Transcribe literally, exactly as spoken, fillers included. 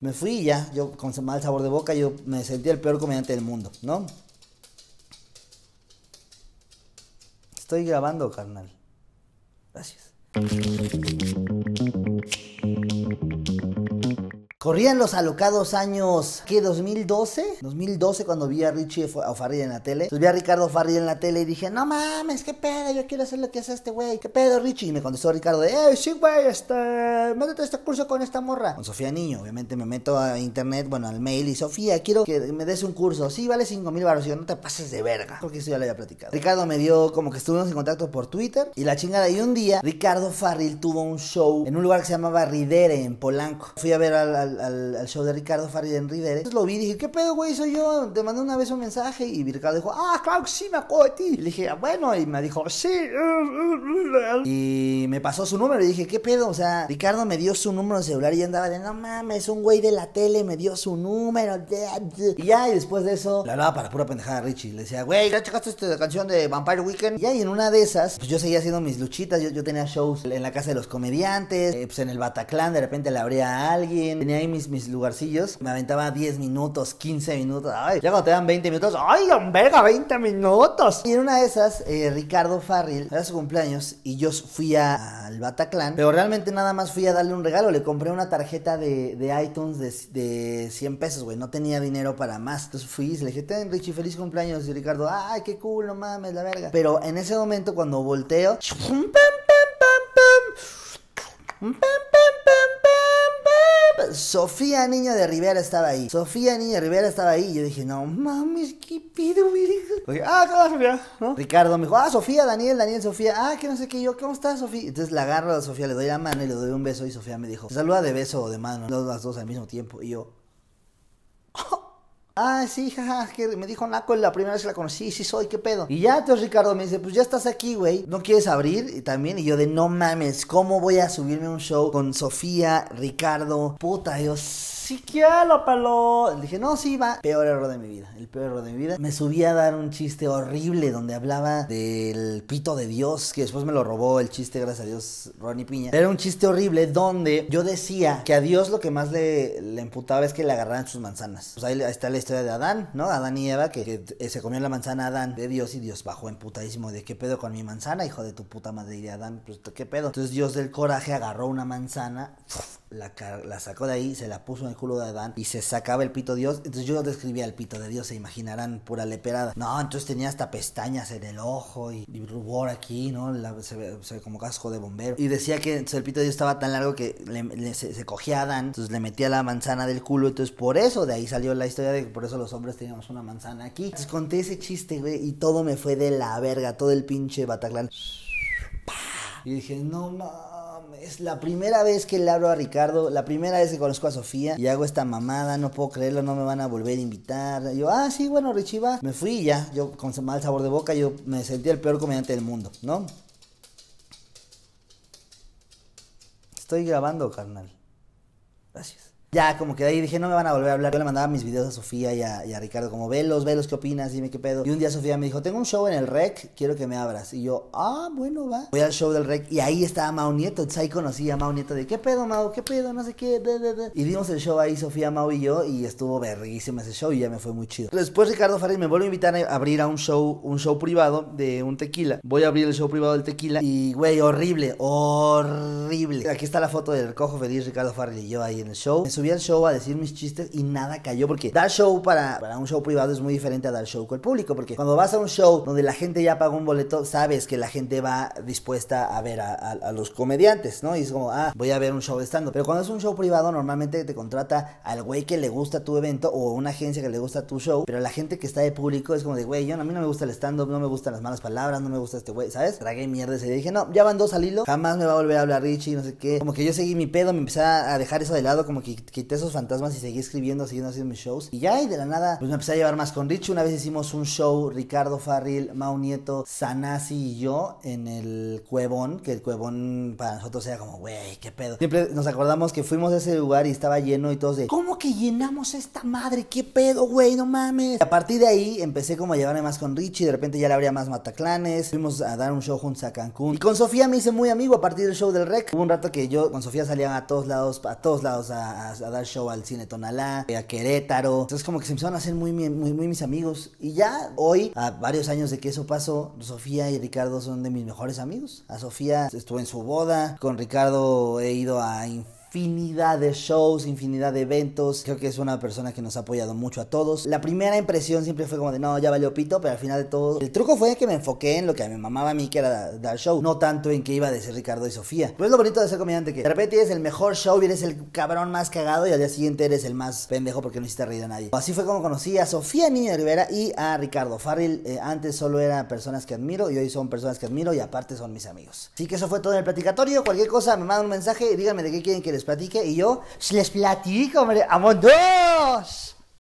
Me fui y ya, yo con mal sabor de boca, yo me sentía el peor comediante del mundo, ¿no? Estoy grabando, carnal. Gracias. Corrían los alocados años, ¿qué? ¿dos mil doce? dos mil doce cuando vi a Richie Farrell en la tele. Entonces vi a Ricardo Farrell en la tele y dije, no mames, qué pedo, yo quiero hacer lo que hace este güey. ¿Qué pedo, Richie? Y me contestó Ricardo de, eh, sí, güey, este, métete a este curso con esta morra. Con Sofía Niño, obviamente me meto a internet, bueno, al mail y Sofía, quiero que me des un curso. Sí, vale cinco mil baros. Y yo, no te pases de verga. Porque eso ya lo había platicado. Ricardo me dio como que estuvimos en contacto por Twitter y la chingada. Y un día, Ricardo Farrell tuvo un show en un lugar que se llamaba Ridere, en Polanco. Fui a ver al, al, al, al show de Ricardo Farrell en Ridere. Entonces lo vi y dije, ¿qué pedo, güey? Soy yo. Te mandé una vez un mensaje y Ricardo dijo, ah, claro que sí, me acuerdo de ti. Y le dije, ah, bueno, y me dijo, sí. Y me pasó su número y dije, ¿qué pedo? O sea, Ricardo me dio su número de celular y yo andaba de, no mames, un güey de la tele me dio su número. Y ya, y después de eso, le hablaba para pura pendejada a Richie. Le decía, güey, ¿ya checaste esta canción de Vampire Weekend? Y ya, y en una de esas, pues yo seguía haciendo mis luchitas. Yo, yo tenía shows en la casa de los comediantes, eh, pues en el Bataclan, de repente le abría a alguien. Tenía ahí mis, mis lugarcillos. Me aventaba diez minutos, quince minutos. Ay, ya cuando te dan veinte minutos, ¡ay, verga, veinte minutos! Y en una de esas, eh, Ricardo Farrell, era su cumpleaños, y yo fui a, al Bataclan, pero realmente nada más fui a darle un regalo. Le compré una tarjeta de, de iTunes de, de cien pesos, güey. No tenía dinero para más. Entonces fui y le dije, ten, Richie, feliz cumpleaños. Y Ricardo, ay, qué cool, no mames, la verga. Pero en ese momento, cuando volteo, pam, pam, pam, pam, pam, Sofía Niño de Rivera estaba ahí. Sofía Niño de Rivera estaba ahí. Y yo dije, no mames, ¿qué pido, güey? Oye, ah, ¿cómo Sofía? ¿No? Ricardo me dijo, ah, Sofía, Daniel, Daniel, Sofía. Ah, que no sé qué. Yo, ¿cómo estás, Sofía? Entonces la agarro a Sofía, le doy la mano y le doy un beso. Y Sofía me dijo, saluda de beso o de mano, las dos al mismo tiempo. Y yo, ah, sí, jaja, que me dijo Naco la primera vez que la conocí, sí soy, qué pedo. Y ya, entonces Ricardo me dice, pues ya estás aquí, güey, ¿no quieres abrir? Y también, y yo de, no mames, ¿cómo voy a subirme a un show con Sofía, Ricardo? Puta, yo, sí quiero, palo. Le dije, no, sí, va. Peor error de mi vida, el peor error de mi vida. Me subí a dar un chiste horrible donde hablaba del pito de Dios, que después me lo robó el chiste, gracias a Dios, Ronnie Piña. Era un chiste horrible donde yo decía que a Dios lo que más le, le emputaba es que le agarraran sus manzanas. Pues ahí está la historia de Adán, ¿no? Adán y Eva, que, que se comió la manzana a Adán de Dios y Dios bajó emputadísimo de, ¿qué pedo con mi manzana, hijo de tu puta madre? Y Adán, pues, ¿qué pedo? Entonces Dios del coraje agarró una manzana, la, la sacó de ahí, se la puso en el culo de Adán y se sacaba el pito de Dios. Entonces yo describía el pito de Dios, se imaginarán, pura leperada. No, entonces tenía hasta pestañas en el ojo y, y rubor aquí, ¿no? La, se, ve, se ve como casco de bombero. Y decía que entonces, el pito de Dios estaba tan largo que le, le, se, se cogía a Adán, entonces le metía la manzana del culo. Entonces por eso, de ahí salió la historia de que por eso los hombres teníamos una manzana aquí. Entonces conté ese chiste, güey, y todo me fue de la verga, todo el pinche Bataclan. Y dije, no mames, es la primera vez que le hablo a Ricardo, la primera vez que conozco a Sofía y hago esta mamada, no puedo creerlo, no me van a volver a invitar. Yo, ah, sí, bueno, Richie, va. Me fui y ya, yo con mal sabor de boca, yo me sentía el peor comediante del mundo, ¿no? Estoy grabando, carnal. Gracias. Ya, como que de ahí dije, no me van a volver a hablar. Yo le mandaba mis videos a Sofía y a, y a Ricardo, como, velos, velos, ¿qué opinas? Dime qué pedo. Y un día Sofía me dijo, tengo un show en el Rec, quiero que me abras. Y yo, ah, bueno, va. Voy al show del Rec y ahí estaba Mau Nieto. Entonces ahí conocí a Mau Nieto de, ¿qué pedo, Mau? ¿Qué pedo? No sé qué. De, de, de. Y dimos el show ahí, Sofía, Mau y yo, y estuvo verguísimo ese show y ya me fue muy chido. Después Ricardo Farrell me vuelve a invitar a abrir a un show, un show privado de un tequila. Voy a abrir el show privado del tequila y, güey, horrible, horrible. Aquí está la foto del Cojo Feliz, Ricardo Farrell y yo ahí en el show. Me subí al show a decir mis chistes y nada cayó, porque dar show para, para un show privado es muy diferente a dar show con el público, porque cuando vas a un show donde la gente ya pagó un boleto, sabes que la gente va dispuesta a ver a, a, a los comediantes, ¿no? Y es como, ah, voy a ver un show de stand-up. Pero cuando es un show privado, normalmente te contrata al güey que le gusta tu evento o una agencia que le gusta tu show, pero la gente que está de público es como de, güey, yo a mí no me gusta el stand-up, no me gustan las malas palabras, no me gusta este güey, ¿sabes? Tragué mierda ese día. Dije, no, ya van dos al hilo, jamás me va a volver a hablar Richie, no sé qué. Como que yo seguí mi pedo, me empecé a dejar eso de lado, como que quité esos fantasmas y seguí escribiendo, siguiendo haciendo mis shows. Y ya, y de la nada, pues me empecé a llevar más con Richie. Una vez hicimos un show, Ricardo Farrell, Mau Nieto, Sanasi y yo, en el Cuevón, que el Cuevón para nosotros era como, güey, qué pedo. Siempre nos acordamos que fuimos a ese lugar y estaba lleno y todos de, ¿cómo que llenamos esta madre? ¿Qué pedo, güey? No mames. Y a partir de ahí empecé como a llevarme más con Richie, de repente ya le habría más Mataclanes, fuimos a dar un show juntos a Cancún. Y con Sofía me hice muy amigo a partir del show del Rec. Hubo un rato que yo con Sofía salía a todos lados, a todos lados, a, a a dar show al Cine Tonalá, a Querétaro. Entonces como que se empezaron a hacer muy, muy, muy mis amigos. Y ya hoy, a varios años de que eso pasó, Sofía y Ricardo son de mis mejores amigos. A Sofía estuve en su boda, con Ricardo he ido a infinidad de shows, infinidad de eventos. Creo que es una persona que nos ha apoyado mucho a todos. La primera impresión siempre fue como de no, ya valió pito, pero al final de todo el truco fue que me enfoqué en lo que me mamaba a mí, que era dar show, no tanto en que iba a decir Ricardo y Sofía. Pero es lo bonito de ser comediante, que de repente eres el mejor show y eres el cabrón más cagado y al día siguiente eres el más pendejo porque no hiciste reír a nadie. Así fue como conocí a Sofía Niño de Rivera y a Ricardo Farril. Eh, antes solo eran personas que admiro y hoy son personas que admiro y aparte son mis amigos. Así que eso fue todo en el platicatorio. Cualquier cosa me mandan un mensaje y díganme de qué quieren que les platique y yo les platico, hombre. ¡Vámonos!